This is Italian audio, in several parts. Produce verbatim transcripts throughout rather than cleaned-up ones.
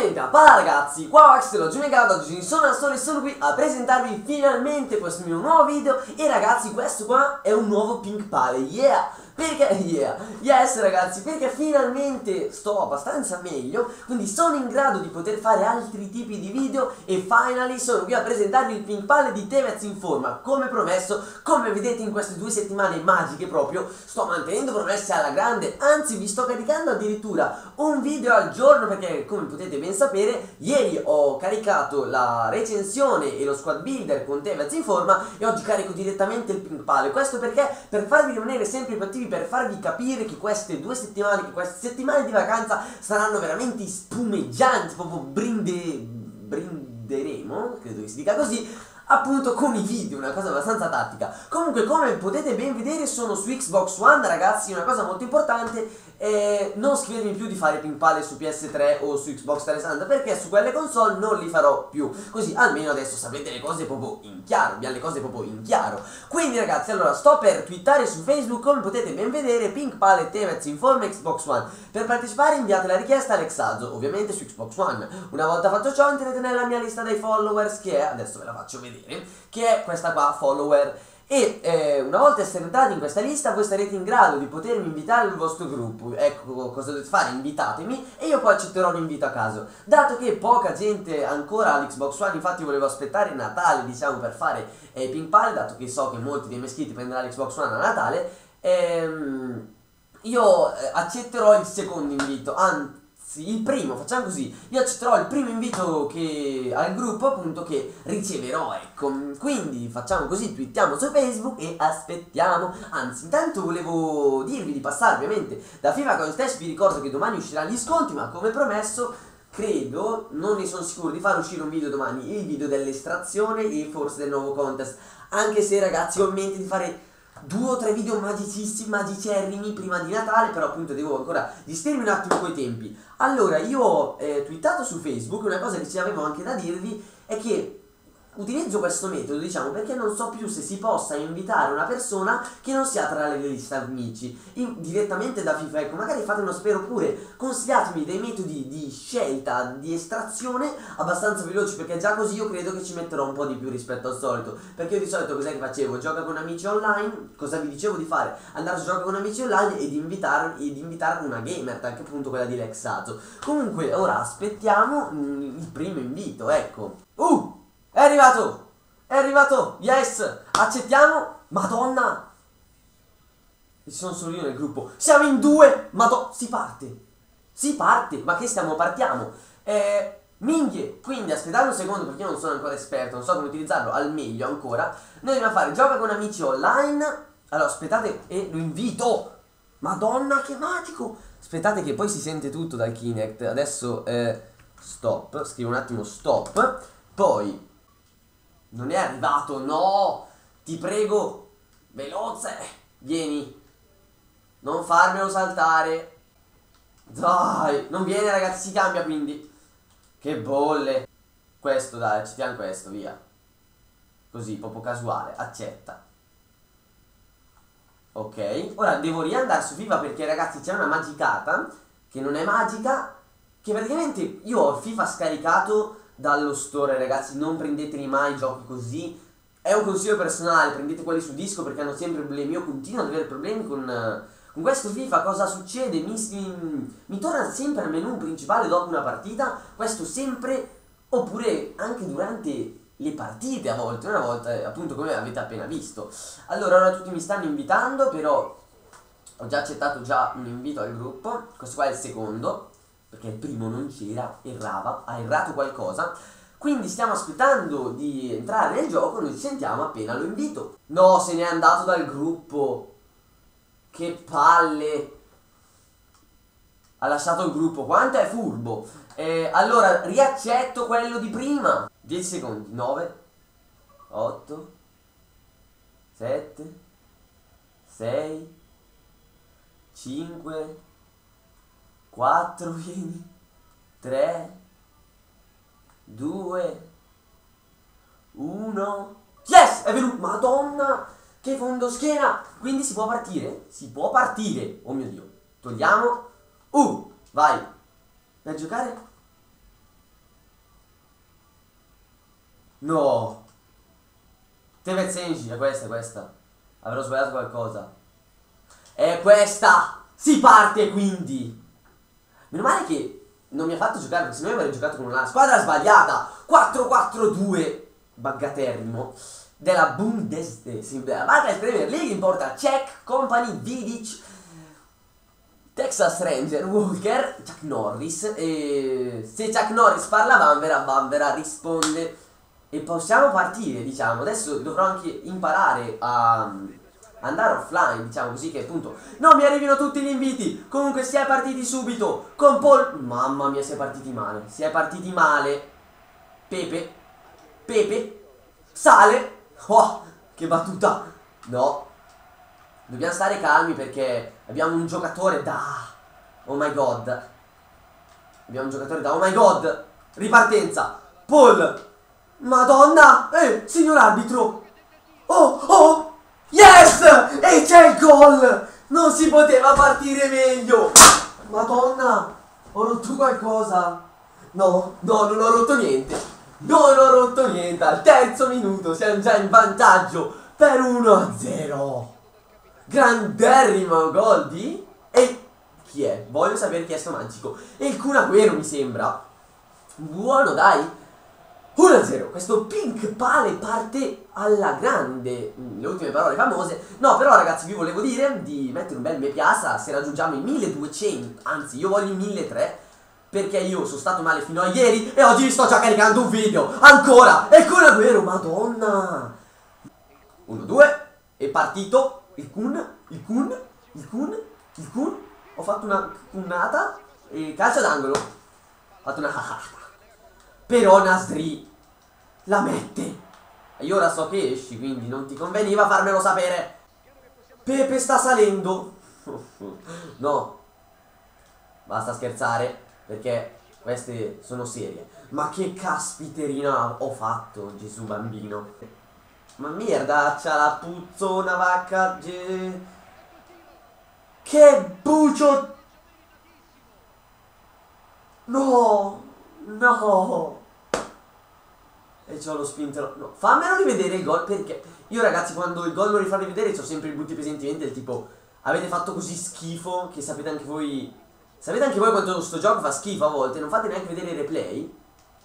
Benvenuti a ragazzi, qua Max dello Giumegato, oggi sono Astore e sono qui a presentarvi finalmente questo mio nuovo video. E ragazzi, questo qua è un nuovo Pink Pale, yeah! Perché, yeah, yes ragazzi, perché finalmente sto abbastanza meglio, quindi sono in grado di poter fare altri tipi di video. E finally sono qui a presentarvi il Pink Pale di Tevez in forma, come promesso. Come vedete in queste due settimane magiche proprio, sto mantenendo promesse alla grande. Anzi, vi sto caricando addirittura un video al giorno, perché come potete ben sapere, ieri ho caricato la recensione e lo squad builder con Tevez in forma, e oggi carico direttamente il Pink Pale. Questo perché? Per farvi rimanere sempre più attivi, per farvi capire che queste due settimane, che queste settimane di vacanza saranno veramente spumeggianti, proprio brinde, brinderemo, credo che si dica così, appunto con i video, una cosa abbastanza tattica. Comunque, come potete ben vedere, sono su Xbox One ragazzi. Una cosa molto importante è non scrivermi più di fare Pink Pale su P S tre o su Xbox trecentosessanta, perché su quelle console non li farò più. Così almeno adesso sapete le cose proprio in chiaro, abbiamo le cose proprio in chiaro. Quindi ragazzi, allora sto per twittare su Facebook, come potete ben vedere, Pink Pale Tevez in forma Xbox One. Per partecipare inviate la richiesta a Alexazo, ovviamente su Xbox One. Una volta fatto ciò entrerete nella mia lista dei followers, che è, adesso ve la faccio vedere, che è questa qua, follower. E eh, una volta essere entrati in questa lista, voi sarete in grado di potermi invitare nel vostro gruppo. Ecco cosa dovete fare: invitatemi e io poi accetterò l'invito a caso. Dato che poca gente ancora ha l'Xbox One, infatti volevo aspettare Natale, diciamo, per fare eh, Pink Pale, dato che so che molti dei miei iscritti prenderanno l'Xbox One a Natale. ehm, Io eh, accetterò il secondo invito, anzi il primo, facciamo così, io accetterò il primo invito che al gruppo, appunto, che riceverò, ecco. Quindi facciamo così, twittiamo su Facebook e aspettiamo. Anzi, intanto volevo dirvi di passare ovviamente da FIFA Contest. Vi ricordo che domani usciranno gli sconti, ma come promesso credo, non ne sono sicuro, di far uscire un video domani, il video dell'estrazione e forse del nuovo contest. Anche se ragazzi ho in mente di fare due o tre video magicissimi, magicerrimi prima di Natale, però appunto devo ancora gestirmi un attimo coi tempi. Allora, io ho eh, twittato su Facebook, una cosa che ci avevo anche da dirvi è che utilizzo questo metodo, diciamo, perché non so più se si possa invitare una persona che non sia tra le liste amici in, direttamente da FIFA. Ecco, magari fatemi spero pure, consigliatemi dei metodi di scelta, di estrazione abbastanza veloci, perché già così io credo che ci metterò un po' di più rispetto al solito. Perché io di solito cos'è che facevo? Gioca con amici online. Cosa vi dicevo di fare? Andare su Gioca con amici online ed invitare, ed invitare una gamer, anche appunto quella di Lexato. Comunque ora aspettiamo mm, il primo invito, ecco. Uh! È arrivato! È arrivato! Yes! Accettiamo! Madonna! Ci sono solo io nel gruppo. Siamo in due! Madonna! Si parte! Si parte! Ma che stiamo? Partiamo! Eh... Minchie! Quindi aspettate un secondo, perché io non sono ancora esperto, non so come utilizzarlo al meglio ancora. Noi dobbiamo fare Gioca con amici online. Allora aspettate e lo invito! Madonna, che magico! Aspettate che poi si sente tutto dal Kinect. Adesso eh... stop. Scrivo un attimo stop. Poi non è arrivato, no! Ti prego, veloce! Vieni! Non farmelo saltare! Dai! Non viene ragazzi, si cambia quindi! Che bolle! Questo dai, accettiamo questo, via! Così, proprio casuale, accetta. Ok, ora devo riandare su FIFA, perché ragazzi c'è una magicata, che non è magica, che praticamente io ho FIFA scaricato dallo store. Ragazzi, non prendeteli mai giochi così, è un consiglio personale, prendete quelli su disco perché hanno sempre problemi. Io continuo ad avere problemi con, con questo FIFA. Cosa succede? Mi, mi, mi torna sempre al menu principale dopo una partita, questo sempre, oppure anche durante le partite a volte, una volta appunto come avete appena visto. Allora ora tutti mi stanno invitando, però ho già accettato già un invito al gruppo. Questo qua è il secondo, perché il primo non c'era, errava, ha errato qualcosa. Quindi stiamo aspettando di entrare nel gioco, noi ci sentiamo appena lo invito. No, se n'è andato dal gruppo. Che palle. Ha lasciato il gruppo, quanto è furbo. eh, Allora, riaccetto quello di prima. dieci secondi, nove, otto, sette, sei, cinque, quattro, vieni, tre, due, uno. Yes! È venuto! Madonna! Che fondoschiena! Quindi si può partire? Si può partire! Oh mio Dio! Togliamo. Uh! Vai! Per giocare? No. Tevez Sensi, è questa, è questa. Avrò sbagliato qualcosa. È questa. Si parte quindi. Meno male che non mi ha fatto giocare, perché sennò io avrei giocato con una squadra sbagliata. quattro quattro due baggaterrimo della Bundesliga, Barclays Premier League, in porta Czech, Company, Vidic, Texas Ranger, Walker, Chuck Norris. E se Chuck Norris parla Vanvera, Vanvera risponde. E possiamo partire, diciamo. Adesso dovrò anche imparare a andare offline, diciamo, così che appunto non mi arrivino tutti gli inviti. Comunque si è partiti subito con Paul. Mamma mia, si è partiti male. Si è partiti male. Pepe, Pepe, sale. Oh, che battuta. No, dobbiamo stare calmi perché abbiamo un giocatore da oh my god. Abbiamo un giocatore da oh my god. Ripartenza. Paul. Madonna. Eh, signor arbitro. Oh, oh. Yes! E c'è il gol. Non si poteva partire meglio. Madonna. Ho rotto qualcosa. No, no, non ho rotto niente. Non ho rotto niente. Al terzo minuto siamo già in vantaggio per uno a zero. Granderrimo gol di... E chi è? Voglio sapere chi è sto magico. E il Kun Agüero mi sembra. Buono, dai. uno a zero. Questo Pink Pale parte alla grande. Le ultime parole famose. No, però ragazzi, vi volevo dire di mettere un bel me piace se raggiungiamo i milleduecento. Anzi, io voglio i milletrecento. Perché io sono stato male fino a ieri e oggi vi sto già caricando un video. Ancora. E il Kun Agüero, madonna. uno due. È partito. Il Kun. Il Kun. Il Kun. Il Kun. Ho fatto una cunnata. E calcio d'angolo. Ho fatto una però Nasri la mette. E io ora so che esci, quindi non ti conveniva farmelo sapere. Pepe sta salendo. No, basta scherzare, perché queste sono serie. Ma che caspiterina ho fatto, Gesù bambino. Ma merdaccia la puzzona vacca. Che bucio. No. No. E c'ho lo spintero. No, fammelo rivedere il gol, perché io ragazzi quando il gol lo rifà rivedere c'ho sempre i brutti presentimenti del tipo avete fatto così schifo che sapete anche voi. Sapete anche voi quanto sto gioco fa schifo a volte. Non fate neanche vedere i replay.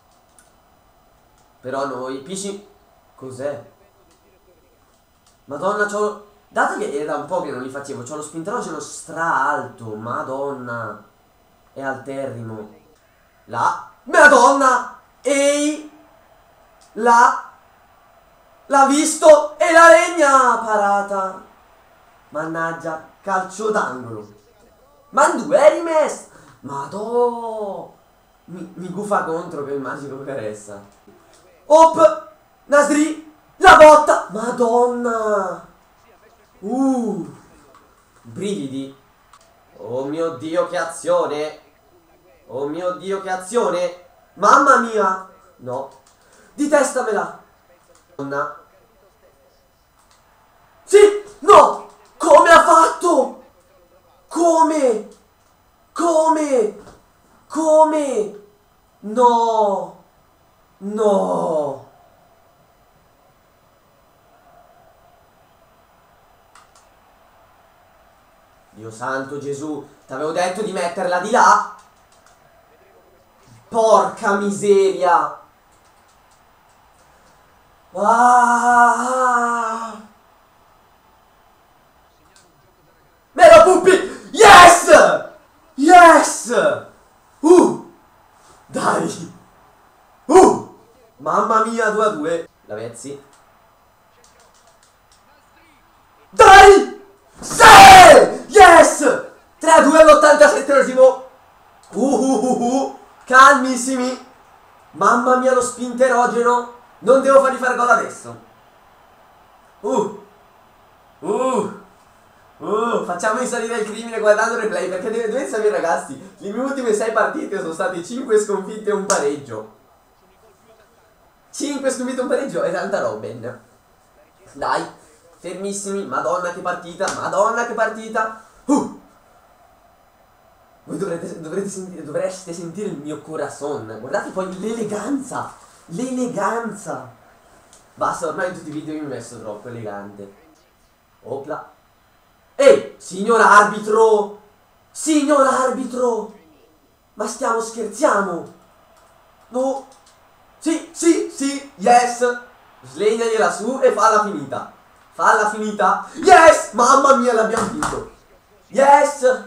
Però noi Pisci. Cos'è? Madonna, c'ho. Dato che era da un po' che non li facevo, c'ho lo spinterogeno stra alto. Madonna. È alterrimo. La Madonna. Ehi. La l'ha visto e la legna parata. Mannaggia. Calcio d'angolo. Mandu è rimesso. Madò. Mi, mi gufa contro che immagino per essa. Op. Nasri. La botta. Madonna. Uh. Brividi. Oh mio Dio che azione. Oh mio Dio che azione. Mamma mia. No. Di testamela. Madonna. Sì. No. Come ha fatto? Come? Come? Come? No. No. Dio santo Gesù, t'avevo detto di metterla di là. Porca miseria. Ah. Melo Puppi. Yes. Yes. Uh. Dai. Uh. Mamma mia, due a due. La Vezzi. Dai. Sì. Yes. tre a due all'ottantasettesimo. Uh, uh, uh, uh. Calmissimi. Mamma mia, lo spinterogeno. Non devo fargli fare gol adesso. Uh. Uh. Uh. Facciamo risalire il crimine guardando il replay, perché deve, dovete sapere ragazzi, le mie ultime sei partite sono state cinque sconfitte e un pareggio. cinque sconfitte e un pareggio è tanta roba. Dai. Fermissimi. Madonna che partita. Madonna che partita. Uh. Voi dovrete, dovrete sentire, dovreste sentire il mio corazon. Guardate poi l'eleganza. L'eleganza. Basta, ormai in tutti i video io mi ho messo troppo elegante. Opla. Ehi, signor arbitro! Signor arbitro! Ma stiamo scherziamo? No! Sì, sì, sì, yes! Slegnagliela su e falla finita. Falla finita. Yes! Mamma mia, l'abbiamo vinto. Yes!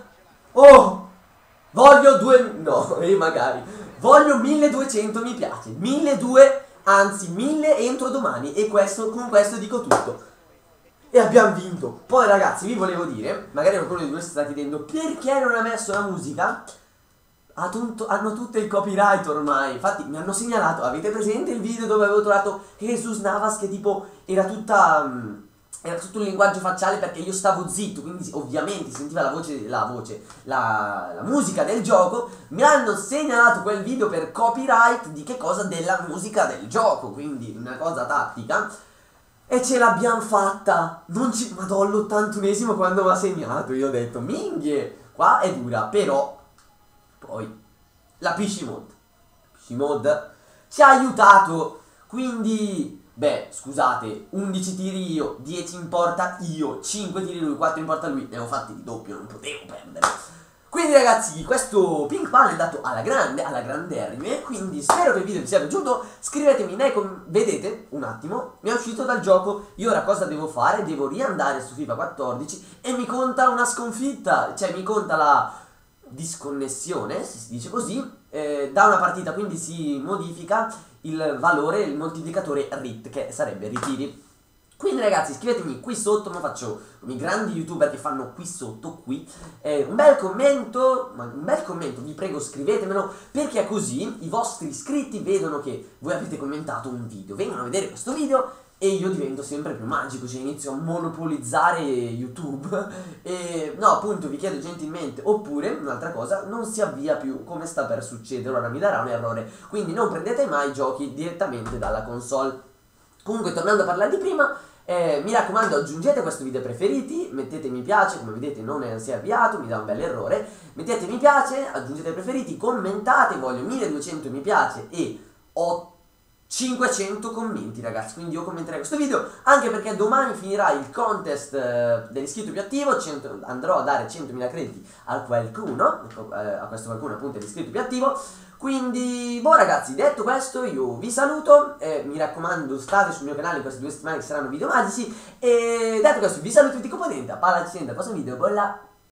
Oh! Voglio due... No, e eh, magari. Voglio milleduecento mi piace. milleduecento, anzi mille entro domani. E questo, con questo dico tutto. E abbiamo vinto. Poi ragazzi, vi volevo dire, magari qualcuno di voi si sta chiedendo perché non ha messo la musica. Ha tutto, hanno tutto il copyright ormai. Infatti mi hanno segnalato, avete presente il video dove avevo trovato Jesus Navas che tipo era tutta... Um, era tutto un linguaggio facciale perché io stavo zitto, quindi ovviamente si sentiva la voce, la voce, la, la musica del gioco. Mi hanno segnalato quel video per copyright di che cosa? Della musica del gioco, quindi una cosa tattica. E ce l'abbiamo fatta. Non ci... Madonna, l'ottantunesimo quando mi ha segnato, io ho detto, minghie, qua è dura, però... Poi, la P C Mod. P C Mod ci ha aiutato, quindi... Beh, scusate, undici tiri io, dieci in porta io, cinque tiri lui, quattro in porta lui, ne ho fatti di doppio, non potevo perdere. Quindi ragazzi, questo Pink Pan è dato alla grande, alla granderrime, quindi spero che il video vi sia piaciuto, scrivetemi nei commenti, vedete, un attimo, mi è uscito dal gioco, io ora cosa devo fare? Devo riandare su FIFA quattordici e mi conta una sconfitta, cioè mi conta la disconnessione, se si dice così, eh, da una partita, quindi si modifica il valore, il moltiplicatore R I T, che sarebbe ritiri. Quindi ragazzi, scrivetemi qui sotto, ma faccio come i grandi youtuber che fanno qui sotto, qui, eh, un bel commento, ma un bel commento, vi prego scrivetemelo, perché così i vostri iscritti vedono che voi avete commentato un video, vengono a vedere questo video e io divento sempre più magico, cioè inizio a monopolizzare YouTube e no, appunto vi chiedo gentilmente, oppure un'altra cosa, non si avvia più come sta per succedere, ora mi darà un errore, quindi non prendete mai giochi direttamente dalla console. Comunque tornando a parlare di prima, eh, mi raccomando aggiungete questo video preferiti, mettete mi piace, come vedete non è, si è avviato, mi dà un bel errore, mettete mi piace, aggiungete preferiti, commentate, voglio milleduecento mi piace e ho cinquecento commenti ragazzi, quindi io commenterei questo video, anche perché domani finirà il contest eh, dell'iscritto più attivo, cento, andrò a dare centomila crediti a qualcuno, eh, a questo qualcuno appunto è l'iscritto più attivo, quindi boh ragazzi, detto questo io vi saluto, eh, mi raccomando state sul mio canale in queste due settimane che saranno video magici, e detto questo vi saluto tutti componenti, a palla ci sento al prossimo video, bolla!